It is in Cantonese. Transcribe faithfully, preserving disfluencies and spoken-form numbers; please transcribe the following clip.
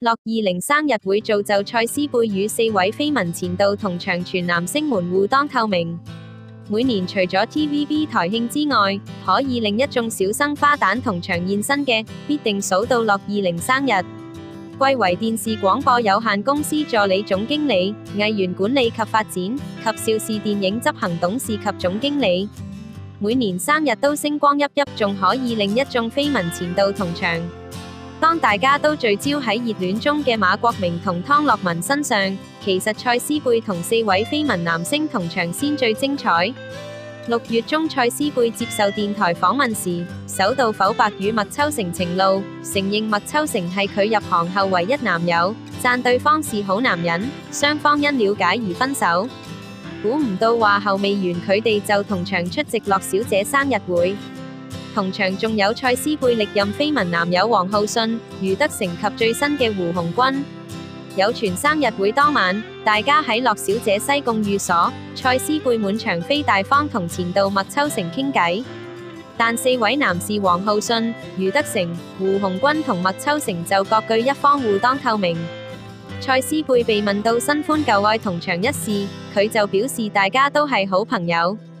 樂二零生日會造就蔡思貝與四位緋聞前度同場全男星們互當透明。每年除咗 T V B 台慶之外，可以令一眾小生花旦同場現身嘅，必定數到樂二零生日。貴為電視廣播有限公司助理總經理、藝員管理及發展及邵氏電影執行董事及總經理。每年生日都星光熠熠，仲可以令一眾緋聞前度同場。當大家都聚焦喺熱戀中嘅馬國明同湯洛雯身上，其實蔡思貝同四位緋聞男星同場先最精彩。六月中，蔡思貝接受電台訪問時，首度剖白與麥秋成情路，承認麥秋成係佢入行後唯一男友，讚對方是好男人，雙方因了解而分手。估唔到話後未完，佢哋就同場出席樂小姐生日會。同場仲有蔡思貝歷任緋聞男友王浩信、余德成及最新嘅胡鴻鈞。有傳生日會當晚，大家喺樂小姐西貢寓所，蔡思貝滿場飛大方同前度麥秋成傾偈。但四位男士王浩信、余德成、胡鴻鈞同麥秋成就各據一方互當透明。蔡思貝被問到新歡舊愛同場一事，佢就表示大家都係好朋友。